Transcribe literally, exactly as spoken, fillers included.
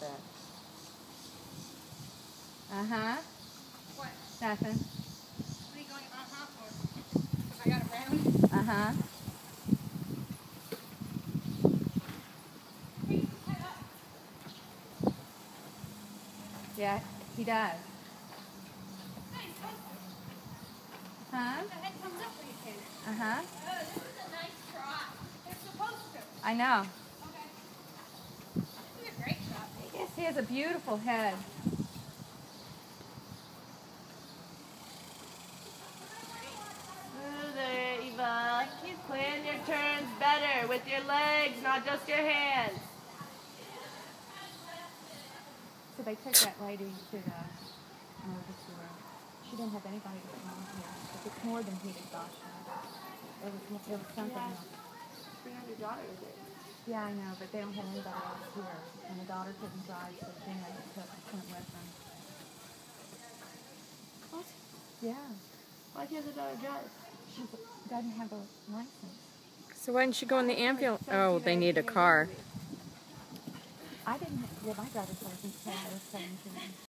bit. Uh-huh. What? Nothing. What are you going uh-huh for? Because I got around. Uh-huh. Yeah, he does. Huh? The head comes up when you can. Uh-huh. Oh, this is a nice trot. They're supposed to. I know. Okay. This is a great trot. Yes, he has a beautiful head. Ooh, there, Eva. Keep playing your turns better with your legs, not just your hands. So they took that lady to the emergency room. She didn't have anybody to come here. It's more than heat exhaustion. It was, it was something Yeah. else. Bring out your daughter with it. Yeah, I know, but they don't have anybody else here. And the daughter couldn't drive, so Gina took, went with them. What? Yeah. Why can't the daughter drive? She doesn't have a license. So why didn't she go in the ambulance? Oh, they need a car. I didn't have, yeah, my driver's license when I was seventeen.